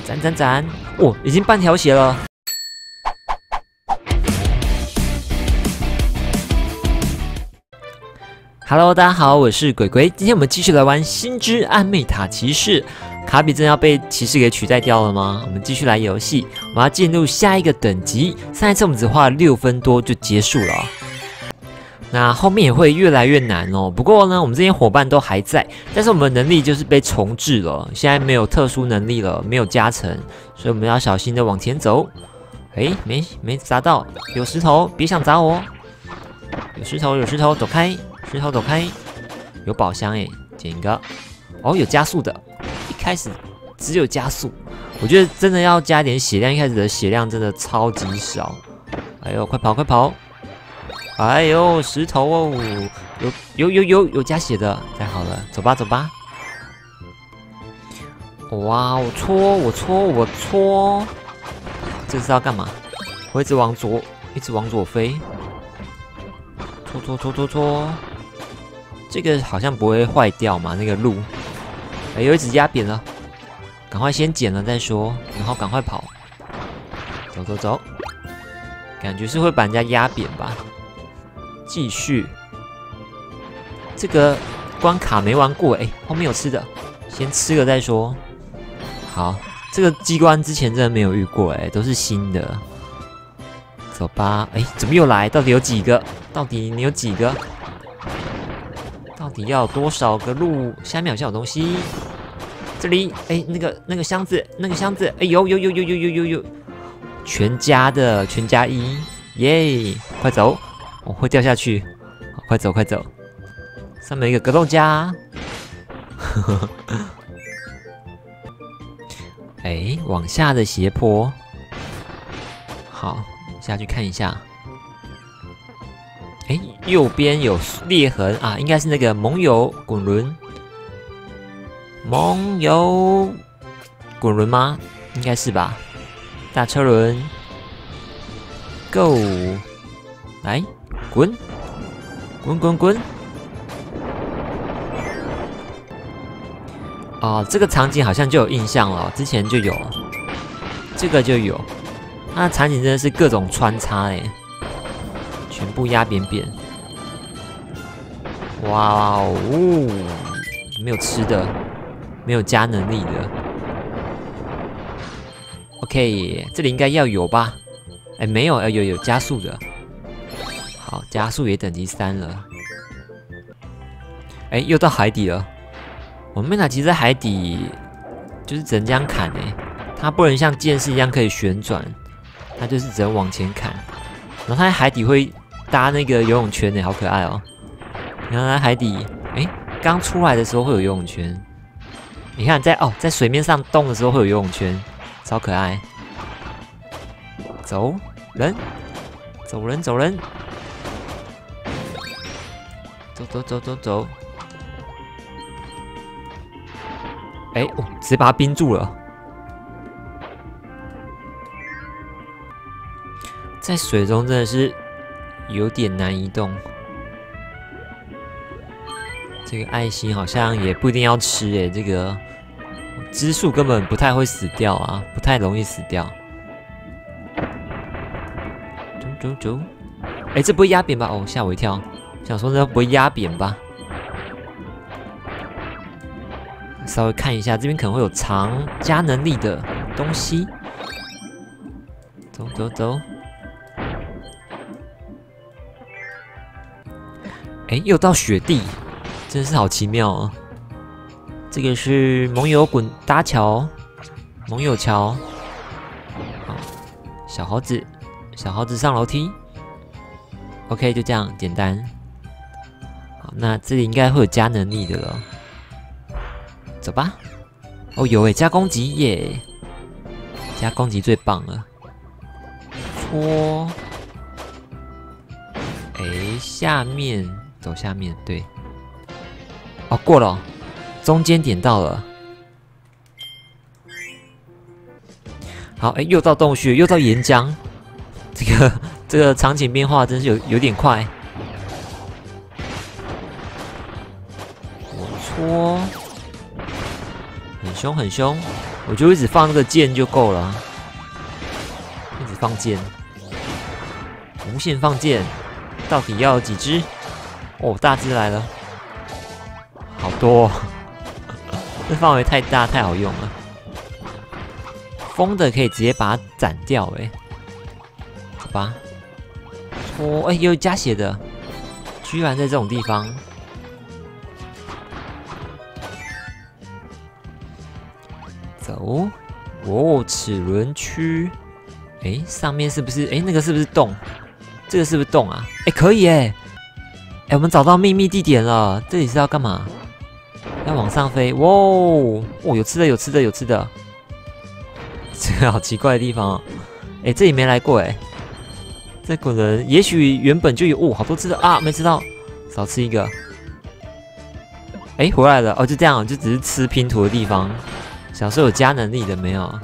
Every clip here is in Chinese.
斩斩斩！哦，已经半条血了。Hello， 大家好，我是鬼鬼。今天我们继续来玩《星之暗魅塔骑士》。卡比真要被骑士给取代掉了吗？我们继续来游戏，我们要进入下一个等级。上一次我们只花了6分多就结束了哦。那后面也会越来越难哦。不过呢，我们这些伙伴都还在，但是我们的能力就是被重置了，现在没有特殊能力了，没有加成，所以我们要小心的往前走。诶，没砸到，有石头，别想砸我。有石头，有石头，走开。石头走开，有宝箱哎，捡一个。哦，有加速的，一开始只有加速，我觉得真的要加点血量，一开始的血量真的超级少。哎呦，快跑快跑！哎呦，石头哦，有加血的，太好了，走吧走吧。哇，我搓，这是要干嘛？我一直往左飞，搓。这个好像不会坏掉嘛？那个路，哎，有一只压扁了，赶快先捡了再说，然后赶快跑，走，感觉是会把人家压扁吧？继续，这个关卡没玩过哎，后面有吃的，先吃了再说。好，这个机关之前真的没有遇过哎，都是新的。走吧，哎，怎么又来？到底有几个？到底你有几个？到底要多少个路？下面好像有东西。这里，哎，那个箱子，哎，有，全加的，全加1，耶！快走，我会掉下去，好，快走。上面有一个格斗家，哎，往下的斜坡，好，下去看一下。哎，右边有裂痕啊，应该是那个盟友滚轮。盟友滚轮吗？应该是吧。大车轮 ，Go， 来滚。哦，这个场景好像就有印象了，之前就有了，这个就有。它的场景真的是各种穿插哎。全部压扁扁，哇哦！没有吃的，没有加能力的。OK， 这里应该要有吧？哎，没有，有加速的。好，加速也等级3了。哎，又到海底了。我们其实在海底就是只能这样砍哎，它不能像剑士一样可以旋转，它就是只能往前砍。然后它在海底会搭那个游泳圈呢，好可爱哦！你看它海底，哎，刚出来的时候会有游泳圈。你看在水面上动的时候会有游泳圈，超可爱。走人，走人，走。哎，哦，直接把它冰住了。在水中真的是有点难移动。这个爱心好像也不一定要吃诶，这个只数根本不太会死掉啊，不太容易死掉。走，哎，这不会压扁吧？哦，吓我一跳，想说这不会压扁吧？稍微看一下，这边可能会有常加能力的东西。走。哎，又到雪地，真是好奇妙哦！这个是盟友搭桥，盟友桥。好，小猴子上楼梯。OK， 就这样简单。好，那这里应该会有加能力的了。走吧。哦，有诶，加攻击耶！加攻击最棒了。搓。哎，下面。走下面，对。哦，过了，中间点到了。好，哎，又到洞穴，又到岩浆。这个场景变化真是有点快。我搓，很凶。 我就一直放那个箭就够了啊，一直放箭，无限放箭，到底要有几只？哦，大只来了，好多、哦，这范围太大，太好用了。风的可以直接把它斩掉，哎，好吧。哦，哎，有加血的，居然在这种地方。走，哦，齿轮区，哎，上面是不是？哎，那个是不是洞？这个是不是洞啊？哎，可以哎，哎，我们找到秘密地点了，这里是要干嘛？要往上飞，哇哦，哦，有吃的，有吃的，有吃的。这个好奇怪的地方哦，哎，这里没来过哎。这可能也许原本就有哦，好多吃的啊，没吃到，少吃一个。哎，回来了哦，就这样，就只是吃拼图的地方。小时候有加能力的没有？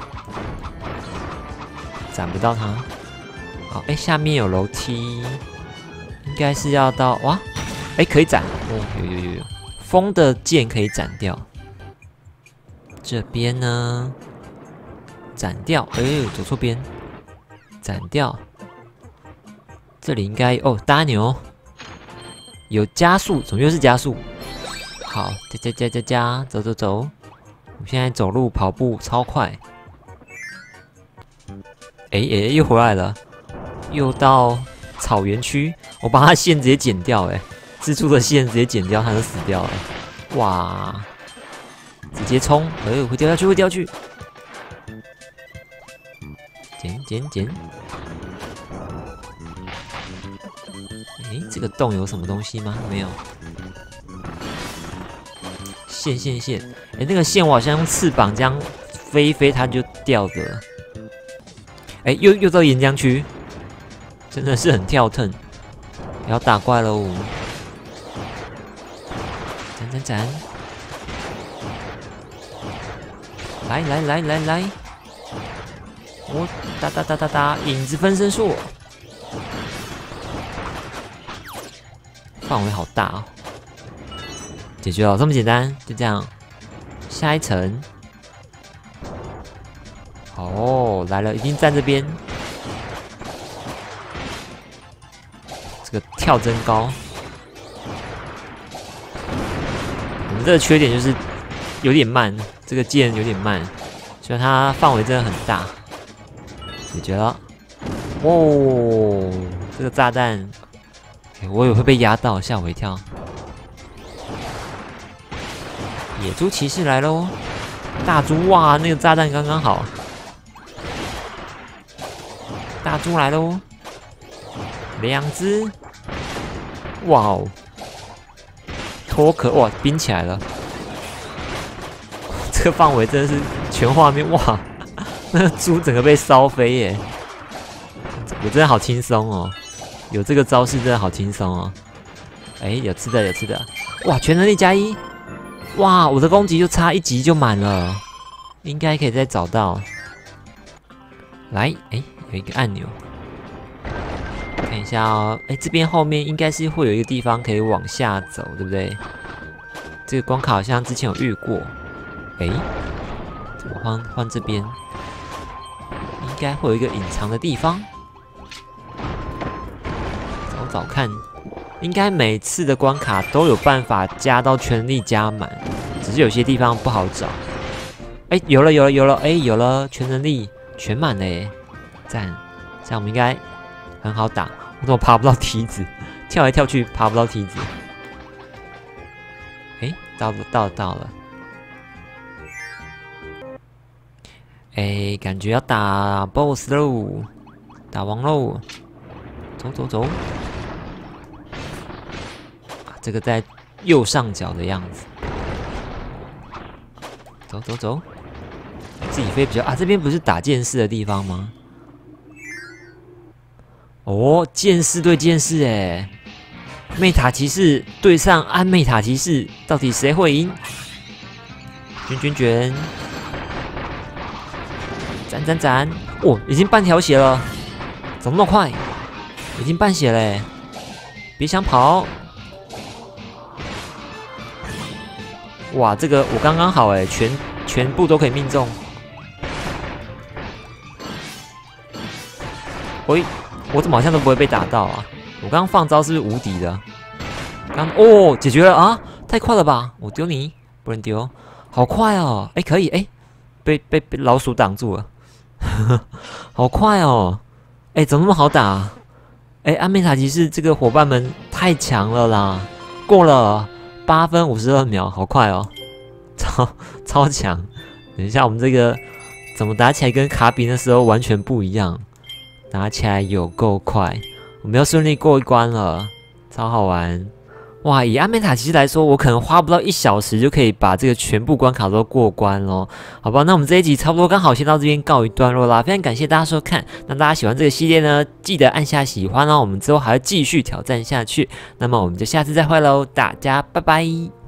斩不到它。好，哎，下面有楼梯，应该是要到哇，哎，可以斩哦，有，风的剑可以斩掉。这边呢，斩掉，哎，走错边，斩掉。这里应该哦，大牛有加速，怎么又是加速？好，加，走。我现在走路、跑步超快。哎，又回来了，又到草原区。我把它线直接剪掉，哎，蜘蛛的线直接剪掉，它就死掉了。哇！直接冲，哎，会掉下去，捡。哎，这个洞有什么东西吗？没有。线，哎，那个线我好像用翅膀这样飞一飞，它就掉的了。哎，又到岩浆区，真的是很跳腾。要打怪喽！斩！来！我打！影子分身术，范围好大哦。解决了，这么简单，就这样。下一层，哦，来了，已经站这边。这个跳真高。我们这个缺点就是有点慢，这个剑有点慢，所以它范围真的很大。解决了。哦，这个炸弹，我也会被压到，吓我一跳。野猪骑士来喽！大猪哇，那个炸弹刚刚好。大猪来喽，2只，哇哦！脱壳哇，冰起来了。这个范围真的是全画面哇！那个猪整个被烧飞耶！我真的好轻松哦，有这个招式真的好轻松哦。哎，有吃的，哇！全能力+1。哇，我的攻击就差1级就满了，应该可以再找到。来，哎，有一个按钮，看一下哦。哎，这边后面应该是会有一个地方可以往下走，对不对？这个关卡好像之前有遇过。哎，我换这边，应该会有一个隐藏的地方。找看。应该每次的关卡都有办法加到全力加满，只是有些地方不好找。哎，有了，哎，有了全能力全满了耶，赞！这样我们应该很好打。我怎么爬不到梯子？跳来跳去爬不到梯子。哎，到了。哎，感觉要打 BOSS 喽，打王喽！走。这个在右上角的样子。走，自己飞比较啊！这边不是打剑士的地方吗？哦，剑士对剑士哎，魅塔骑士对上安魅塔骑士，到底谁会赢？卷，斩！哦，已经半条血了，怎么那么快？已经半血嘞，别想跑！哇，这个我刚刚好哎，全全部都可以命中。喂，我怎么好像都不会被打到啊？我刚刚放招是不是无敌的？哦，解决了啊！太快了吧！我丢你，不能丢，好快哦！哎，可以哎，被老鼠挡住了，好快哦！哎，怎么那么好打啊？哎，安美塔骑士这个伙伴们太强了啦！过了8分52秒，好快哦，超强！等一下，我们这个怎么打起来跟卡比那时候完全不一样，打起来有够快，我们要顺利过一关了，超好玩！哇，以安美塔骑士来说，我可能花不到1小时就可以把这个全部关卡都过关咯。好吧，那我们这一集差不多刚好先到这边告一段落啦。非常感谢大家收看，那大家喜欢这个系列呢，记得按下喜欢哦。我们之后还要继续挑战下去，那么我们就下次再会喽，大家拜拜。